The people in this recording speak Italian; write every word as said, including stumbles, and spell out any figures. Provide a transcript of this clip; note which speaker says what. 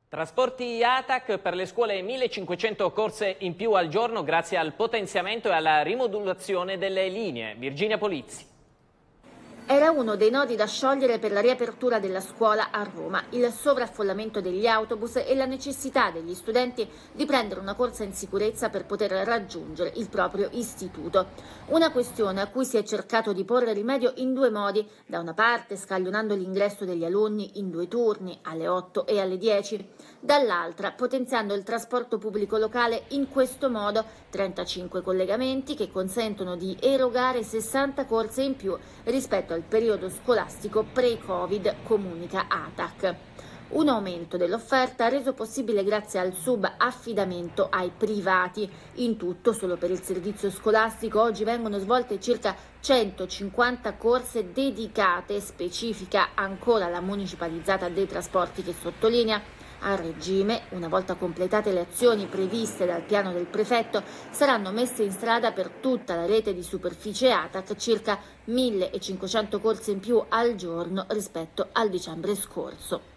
Speaker 1: Trasporti A T A C per le scuole, millecinquecento corse in più al giorno grazie al potenziamento e alla rimodulazione delle linee. Virginia Polizzi.
Speaker 2: Era uno dei nodi da sciogliere per la riapertura della scuola a Roma, il sovraffollamento degli autobus e la necessità degli studenti di prendere una corsa in sicurezza per poter raggiungere il proprio istituto. Una questione a cui si è cercato di porre rimedio in due modi: da una parte scaglionando l'ingresso degli alunni in due turni, alle otto e alle dieci, dall'altra potenziando il trasporto pubblico locale. In questo modo trentacinque collegamenti che consentono di erogare sessanta corse in più rispetto al periodo scolastico pre-Covid, comunica A T A C. Un aumento dell'offerta reso possibile grazie al subaffidamento ai privati. In tutto, solo per il servizio scolastico, oggi vengono svolte circa centocinquanta corse dedicate, specifica ancora la municipalizzata dei trasporti, che sottolinea: a regime, una volta completate le azioni previste dal piano del prefetto, saranno messe in strada per tutta la rete di superficie A T A C circa millecinquecento corse in più al giorno rispetto al dicembre scorso.